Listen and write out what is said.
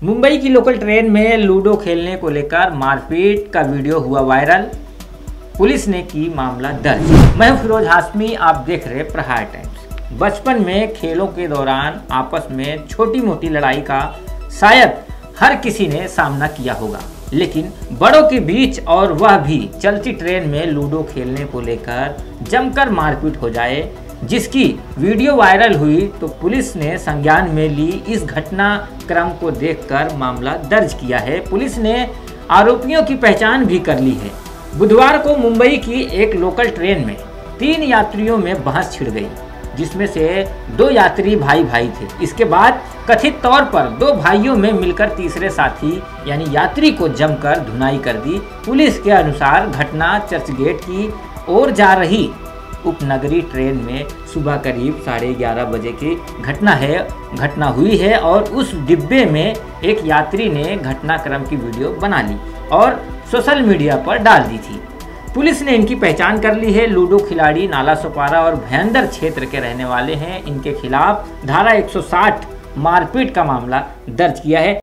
मुंबई की local train में ludo खेलने को लेकर मारपीट का वीडियो हुआ वायरल। पुलिस ने की मामला दर्ज। मैं हूं फिरोज हाशमी, आप देख रहे प्रहार टाइम्स। बचपन में खेलों के दौरान आपस में छोटी मोटी लड़ाई का शायद हर किसी ने सामना किया होगा, लेकिन बड़ों के बीच और वह भी चलती ट्रेन में लूडो खेलने को लेकर जमकर मारपीट हो जाए, जिसकी वीडियो वायरल हुई तो पुलिस ने संज्ञान में ली। इस घटनाक्रम को देखकर मामला दर्ज किया है। पुलिस ने आरोपियों की पहचान भी कर ली है। बुधवार को मुंबई की एक लोकल ट्रेन में 3 यात्रियों में बहस छिड़ गई, जिसमें से 2 यात्री भाई भाई थे। इसके बाद कथित तौर पर 2 भाइयों में मिलकर तीसरे साथी यानी यात्री को जमकर धुनाई कर दी। पुलिस के अनुसार घटना चर्चगेट की ओर जा रही उपनगरीय ट्रेन में सुबह करीब 11:30 बजे की घटना हुई है और उस डिब्बे में एक यात्री ने घटनाक्रम की वीडियो बना ली और सोशल मीडिया पर डाल दी थी। पुलिस ने इनकी पहचान कर ली है। लूडो खिलाड़ी नाला सोपारा और भयंदर क्षेत्र के रहने वाले हैं। इनके खिलाफ धारा 160 मारपीट का मामला दर्ज किया है।